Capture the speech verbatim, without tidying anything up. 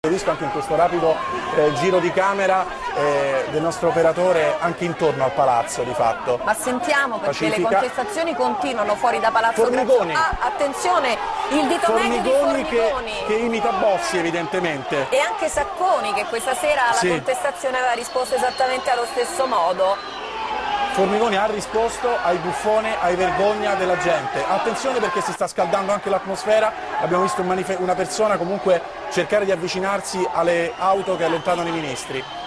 Visto anche in questo rapido eh, giro di camera eh, del nostro operatore anche intorno al palazzo di fatto. Ma sentiamo perché Pacifica. le contestazioni continuano fuori da Palazzo Formigoni. Graziano. Ah, attenzione, il dito medio di Formigoni. Che, che imita Bossi evidentemente. E anche Sacconi che questa sera alla sì. contestazione aveva risposto esattamente allo stesso modo. Formigoni ha risposto ai buffone, ai vergogna della gente. Attenzione perché si sta scaldando anche l'atmosfera, abbiamo visto una persona comunque cercare di avvicinarsi alle auto che allontanano i ministri.